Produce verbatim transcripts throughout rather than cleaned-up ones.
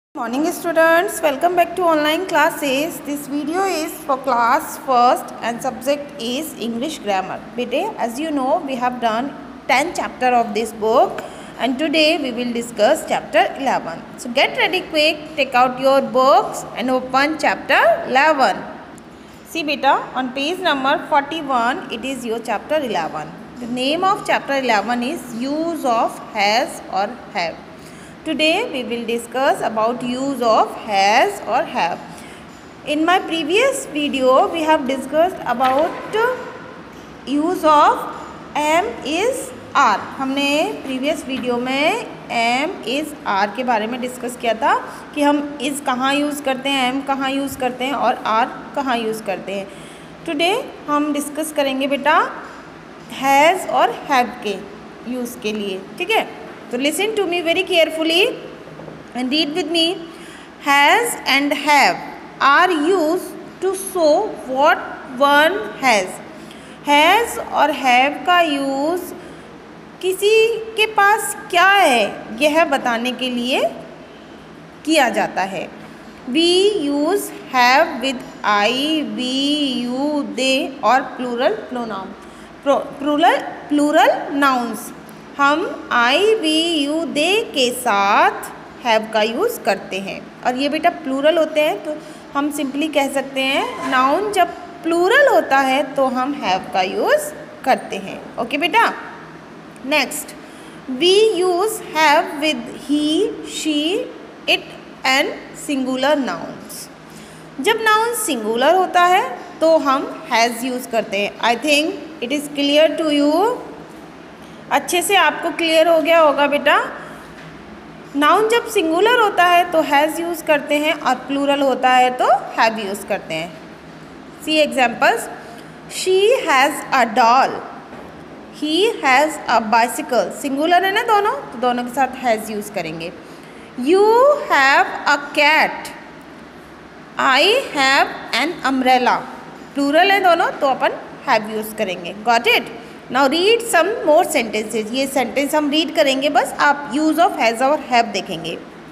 Morning students, welcome back to online classes. This video is for class first and subject is English grammar. Bete, as you know, we have done ten chapter of this book and today we will discuss chapter eleven. So get ready quick, take out your books and open chapter eleven. See beta, on page number forty-one it is your chapter eleven. The name of chapter eleven is use of has or have. Today we will discuss about use of has or have. In my previous video we have discussed about use of am is are. हमने previous video में am is are के बारे में discuss किया था कि हम is कहाँ यूज़ करते हैं, am कहाँ यूज़ करते हैं और are कहाँ यूज़ करते हैं. Today हम डिस्कस करेंगे बेटा has और have के यूज़ के लिए. ठीक है, तो listen to me very carefully and read with me. Has and have are used to show what one has. Has और have का यूज़ किसी के पास क्या है यह बताने के लिए किया जाता है. We use have with I, we, you, they और plural pronoun. Plural plural nouns. हम आई वी यू दे के साथ हैव का यूज़ करते हैं और ये बेटा प्लूरल होते हैं तो हम सिंपली कह सकते हैं नाउन जब प्लूरल होता है तो हम हैव का यूज़ करते हैं. ओके बेटा. Next, we use have with he, she, it and singular nouns. जब नाउन सिंगुलर होता है तो हम हैज़ यूज़ करते हैं. I think it is clear to you. अच्छे से आपको क्लियर हो गया होगा बेटा. नाउन जब सिंगुलर होता है तो हैज़ यूज़ करते हैं और प्लूरल होता है तो हैव यूज़ करते हैं. See examples. She has a doll, he has a bicycle. Singular है ना दोनों, तो दोनों के साथ हैज़ यूज़ करेंगे. You have a cat, I have an umbrella. Plural है दोनों तो अपन हैव यूज़ करेंगे. Got it. Now read some more sentences. ये सेंटेंस हम रीड करेंगे, बस आप यूज़ ऑफ हैज़ और हैव देखेंगे.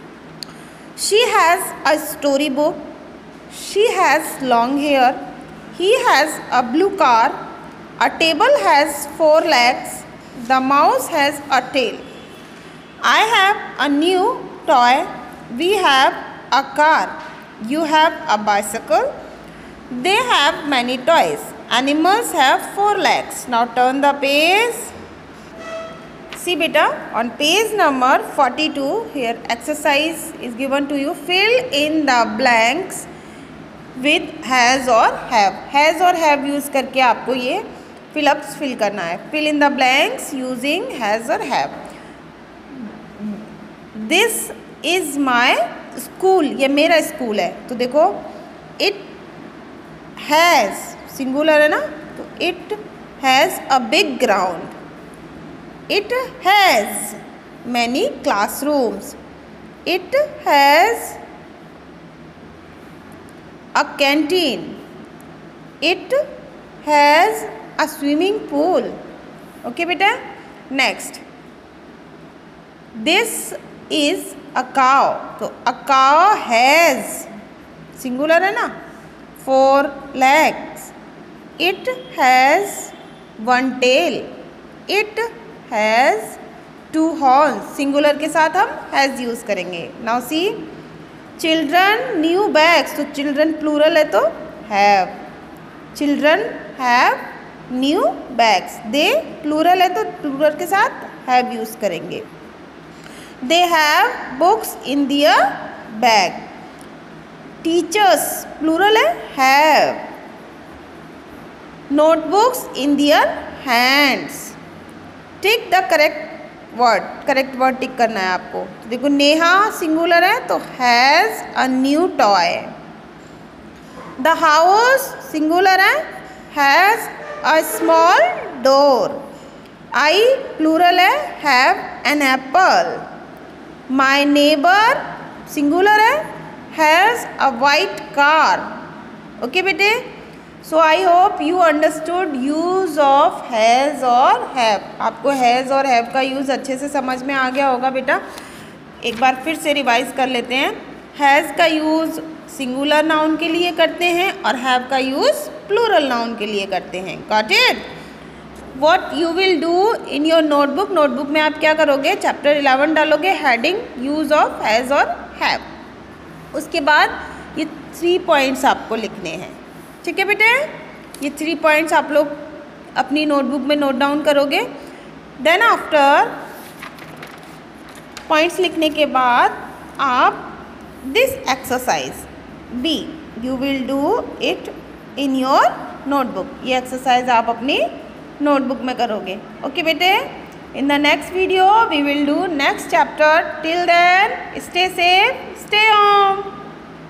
She has a story book, she has long hair, he has a blue car, a table has four legs, the mouse has a tail, I have a new toy, we have a car, you have a bicycle, they have many toys, animals have four legs. Now turn the page. See beta, on page number forty-two here exercise is given to you. Fill in the blanks with has or have. Has or have use करके आपको ये fill ups fill करना है. Fill in the blanks using has or have. This is my school. ये मेरा school है. तो देखो it हैज़ सिंगुलर है ना, तो it has a big ground, it has many classrooms, it has a canteen, it has a swimming pool. Okay बेटा. Next, this is a cow. तो अ काव हैज़ सिंगुलर है ना, four legs, it has one tail, it has two horns. सिंगुलर के साथ हम has यूज़ करेंगे. Now see, children new bags. तो children प्लूरल है तो have. Children have new bags. they plural है तो प्लूरल के साथ have यूज़ करेंगे. they have books in their bag. Teachers plural है have. Notebooks in their hands. Tick the correct word. Correct word tick करना है आपको. तो देखो नेहा सिंगुलर है तो has a new toy. The house singular है, has a small door. I plural है, have an apple. My neighbour singular है, has a white car. Okay बेटे. So I hope you understood use of has और have. आपको has और have का use अच्छे से समझ में आ गया होगा बेटा. एक बार फिर से रिवाइज कर लेते हैं. हैज़ का यूज़ सिंगुलर नाउन के लिए करते हैं और हैव का यूज़ प्लूरल नाउन के लिए करते हैं। Got it? What you will do in your notebook, notebook में आप क्या करोगे, चैप्टर इलेवन डालोगे, हेडिंग यूज़ ऑफ हैज़ और हैव। उसके बाद ये थ्री पॉइंट्स आपको लिखने हैं। ठीक है बेटे, ये थ्री पॉइंट्स आप लोग अपनी नोटबुक में नोट डाउन करोगे। देन आफ्टर पॉइंट्स लिखने के बाद आप this exercise B you will do it in your notebook, ये एक्सरसाइज आप अपनी नोटबुक में करोगे। ओके बेटे, in the next video we will do next chapter. Till then stay safe, stay home.